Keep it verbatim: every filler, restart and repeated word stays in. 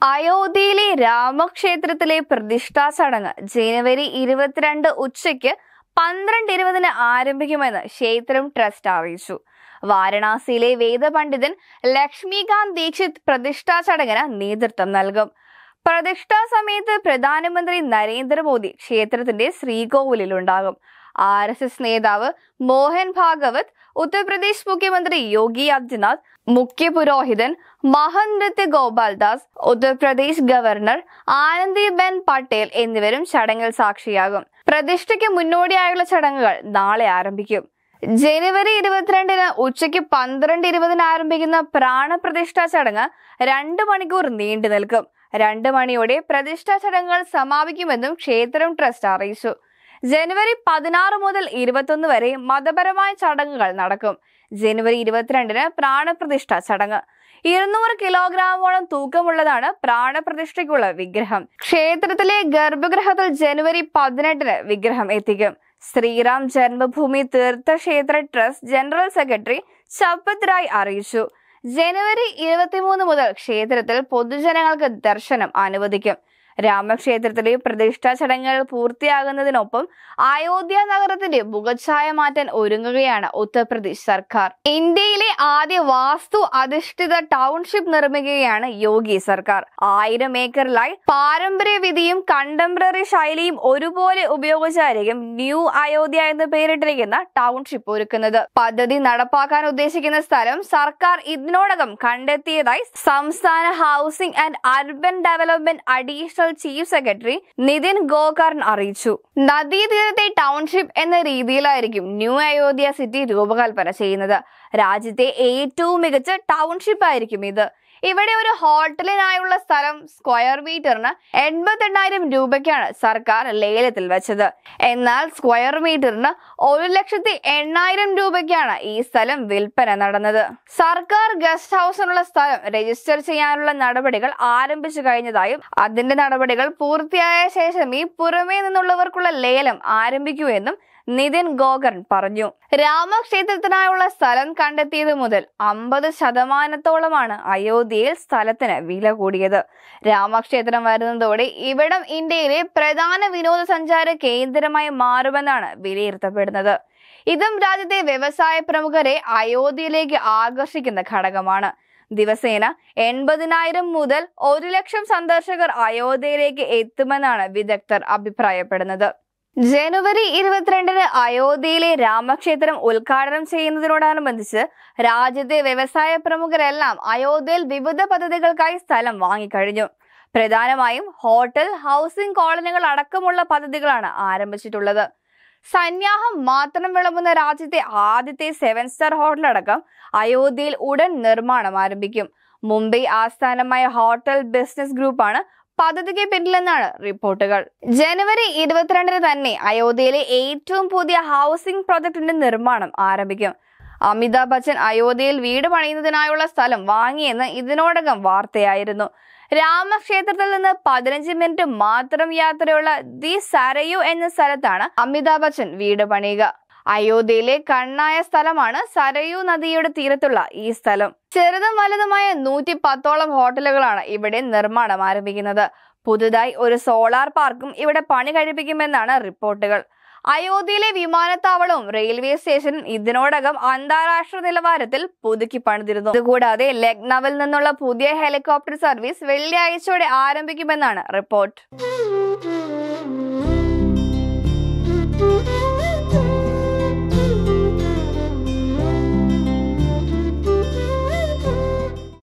അയോധ്യയിലെ രാമക്ഷേത്രത്തിലെ പ്രതിഷ്ഠാ ചടങ്ങ് ജനുവരി ഇരുപത്തിരണ്ട് ഉച്ചയ്ക്ക് പന്ത്രണ്ട് ഇരുപതിന് ആരംഭിക്കുമെന്ന് ക്ഷേത്രം ട്രസ്റ്റ് അറിയിച്ചു. വാരണാസിയിലെ വേദപണ്ഡിതൻ ലക്ഷ്മികാന്ത് ദീക്ഷിത് പ്രതിഷ്ഠാ ചടങ്ങിന് നേതൃത്വം നൽകും. പ്രതിഷ്ഠാ സമയത്ത് പ്രധാനമന്ത്രി നരേന്ദ്രമോദി ക്ഷേത്രത്തിന്റെ ശ്രീകോവിലുണ്ടാകും. ആർ എസ് എസ് നേതാവ് മോഹൻ ഭാഗവത്, ഉത്തർപ്രദേശ് മുഖ്യമന്ത്രി യോഗി ആദിത്യനാഥ്, മുഖ്യ പുരോഹിതൻ മഹന്ത് നൃത്യ ഗോപാൽദാസ്, ഉത്തർപ്രദേശ് ഗവർണർ ആനന്ദിബെൻ പട്ടേൽ എന്നിവരും ചടങ്ങിൽ സാക്ഷിയാകും. പ്രതിഷ്ഠയ്ക്ക് മുന്നോടിയായുള്ള ചടങ്ങുകൾ നാളെ ആരംഭിക്കും. ജനുവരി ഇരുപത്തിരണ്ടിന് ഉച്ചയ്ക്ക് പന്ത്രണ്ട് ഇരുപതിന് ആരംഭിക്കുന്ന പ്രാണപ്രതിഷ്ഠാ ചടങ്ങ് രണ്ട് മണിക്കൂർ നീണ്ടു നിൽക്കും. രണ്ട് മണിയോടെ പ്രതിഷ്ഠാ ചടങ്ങുകൾ സമാപിക്കുമെന്നും ക്ഷേത്രം ട്രസ്റ്റ് അറിയിച്ചു. ജനുവരി പതിനാറ് മുതൽ ഇരുപത്തൊന്ന് വരെ മതപരമായ ചടങ്ങുകൾ നടക്കും. ജനുവരി ഇരുപത്തിരണ്ടിന് പ്രാണപ്രതിഷ്ഠ ചടങ്ങ്. ഇരുന്നൂറ് കിലോഗ്രാമോളം തൂക്കമുള്ളതാണ് പ്രാണപ്രതിഷ്ഠയ്ക്കുള്ള വിഗ്രഹം. ക്ഷേത്രത്തിലെ ഗർഭഗൃഹത്തിൽ ജനുവരി പതിനെട്ടിന് വിഗ്രഹം എത്തിക്കും. Shriram Janmabhoomi Teerth Kshetra trust general secretary Champat Rai അറിയിച്ചു. ജനുവരി ഇരുപത്തിമൂന്ന് മുതൽ ക്ഷേത്രത്തിൽ പൊതുജനങ്ങൾക്ക് ദർശനം അനുവദിക്കും. രാമക്ഷേത്രത്തിലെ പ്രതിഷ്ഠാ ചടങ്ങുകൾ പൂർത്തിയാകുന്നതിനൊപ്പം അയോധ്യ നഗരത്തിന്റെ മുഖച്ഛായ മാറ്റാൻ ഒരുങ്ങുകയാണ് ഉത്തർപ്രദേശ് സർക്കാർ. ഇന്ത്യയിലെ ആദ്യ വാസ്തു അധിഷ്ഠിത ടൗൺഷിപ്പ് നിർമ്മിക്കുകയാണ് യോഗി സർക്കാർ. ആയിരം ഏക്കറിലായി പാരമ്പര്യ വിധിയും കണ്ടംപററി ശൈലിയും ഒരുപോലെ ഉപയോഗിച്ചായിരിക്കും ന്യൂ അയോധ്യ എന്ന് പേരിട്ടിരിക്കുന്ന ടൗൺഷിപ്പ് ഒരുക്കുന്നത്. പദ്ധതി നടപ്പാക്കാൻ ഉദ്ദേശിക്കുന്ന സ്ഥലം സർക്കാർ ഇതിനോടകം കണ്ടെത്തിയതായി സംസ്ഥാന housing and urban development additional chief secretary Nitin Gokarn അറിയിച്ചു. നദീതീരത്തെ ടൗൺഷിപ്പ് എന്ന രീതിയിലായിരിക്കും ന്യൂ അയോധ്യ സിറ്റി രൂപകൽപ്പന ചെയ്യുന്നത്. രാജ്യത്തെ ഏറ്റവും മികച്ച ടൗൺഷിപ്പ് ആയിരിക്കും ഇത്. ഇവിടെ ഒരു ഹോട്ടലിനായുള്ള സ്ഥലം സ്ക്വയർ മീറ്ററിന് എൺപത്തി എണ്ണായിരം രൂപയ്ക്കാണ് സർക്കാർ ലേലത്തിൽ വെച്ചത്. എന്നാൽ സ്ക്വയർ മീറ്ററിന് ഒരു ലക്ഷത്തി എണ്ണായിരം രൂപയ്ക്കാണ് ഈ സ്ഥലം വിൽപ്പന നടന്നത്. സർക്കാർ ഗസ്റ്റ് ഹൗസിനുള്ള സ്ഥലം രജിസ്റ്റർ ചെയ്യാനുള്ള നടപടികൾ ആരംഭിച്ചു കഴിഞ്ഞതായും അതിന്റെ നടപടികൾ പൂർത്തിയായ ശേഷം ഈ പുറമേ നിന്നുള്ളവർക്കുള്ള ലേലം ആരംഭിക്കൂ എന്നും നിതിൻ ഗോകർൺ പറഞ്ഞു. രാമക്ഷേത്രത്തിനായുള്ള സ്ഥലം കണ്ടെത്തിയത് മുതൽ അമ്പത് ശതമാനത്തോളമാണ് അയോധ്യയിൽ സ്ഥലത്തിന് വില കൂടിയത്. രാമക്ഷേത്രം വരുന്നതോടെ ഇവിടം ഇന്ത്യയിലെ പ്രധാന വിനോദസഞ്ചാര കേന്ദ്രമായി മാറുമെന്നാണ് വിലയിരുത്തപ്പെടുന്നത്. ഇതും രാജ്യത്തെ വ്യവസായ പ്രമുഖരെ അയോധ്യയിലേക്ക് ആകർഷിക്കുന്ന ഘടകമാണ്. ദിവസേന എൺപതിനായിരം മുതൽ ഒരു ലക്ഷം സന്ദർശകർ അയോധ്യയിലേക്ക് എത്തുമെന്നാണ് വിദഗ്ധർ അഭിപ്രായപ്പെടുന്നത്. ജനുവരി ഇരുപത്തിരണ്ടിന് അയോധ്യയിലെ രാമക്ഷേത്രം ഉദ്ഘാടനം ചെയ്യുന്നതിനോടനുബന്ധിച്ച് രാജ്യത്തെ വ്യവസായ പ്രമുഖരെല്ലാം അയോധ്യയിൽ വിവിധ പദ്ധതികൾക്കായി സ്ഥലം വാങ്ങിക്കഴിഞ്ഞു. പ്രധാനമായും ഹോട്ടൽ, ഹൗസിംഗ് കോളനികൾ അടക്കമുള്ള പദ്ധതികളാണ് ആരംഭിച്ചിട്ടുള്ളത്. സന്യാഹം മാത്രം വിളമ്പുന്ന രാജ്യത്തെ ആദ്യത്തെ സെവൻ സ്റ്റാർ ഹോട്ടൽ അടക്കം അയോധ്യയിൽ ഉടൻ നിർമ്മാണം ആരംഭിക്കും. മുംബൈ ആസ്ഥാനമായ ഹോട്ടൽ ബിസിനസ് ഗ്രൂപ്പാണ് പദ്ധതിക്ക് പിന്നിലെന്നാണ് റിപ്പോർട്ടുകൾ. ജനുവരി ഇരുപത്തിരണ്ടിന് തന്നെ അയോധ്യയിലെ ഏറ്റവും പുതിയ ഹൗസിംഗ് പ്രോജക്ടിന്റെ നിർമ്മാണം ആരംഭിക്കും. അമിതാഭ് ബച്ചൻ അയോധ്യയിൽ വീട് പണിയുന്നതിനായുള്ള സ്ഥലം വാങ്ങിയെന്ന് ഇതിനോടകം വാർത്തയായിരുന്നു. രാമക്ഷേത്രത്തിൽ നിന്ന് പതിനഞ്ച് മിനിറ്റ് മാത്രം യാത്രയുള്ള ദി സരയു എന്ന സ്ഥലത്താണ് അമിതാഭ് ബച്ചൻ വീട് പണിയുക. അയോധ്യയിലെ കണ്ണായ സ്ഥലമാണ് സരയു നദിയുടെ തീരത്തുള്ള ഈ സ്ഥലം. ചെറുതും വലുതുമായ നൂറ്റി പത്തോളം ഹോട്ടലുകളാണ് ഇവിടെ നിർമ്മാണം ആരംഭിക്കുന്നത്. പുതുതായി ഒരു സോളാർ പാർക്കും ഇവിടെ പണി കഴിപ്പിക്കുമെന്നാണ് റിപ്പോർട്ടുകൾ. അയോധ്യയിലെ വിമാനത്താവളവും റെയിൽവേ സ്റ്റേഷനും ഇതിനോടകം അന്താരാഷ്ട്ര നിലവാരത്തിൽ പുതുക്കി പണിതിരുന്നു. ഇതുകൂടാതെ ലക്നൌവിൽ നിന്നുള്ള പുതിയ ഹെലികോപ്റ്റർ സർവീസ് വെള്ളിയാഴ്ചയോടെ ആരംഭിക്കുമെന്നാണ് റിപ്പോർട്ട്.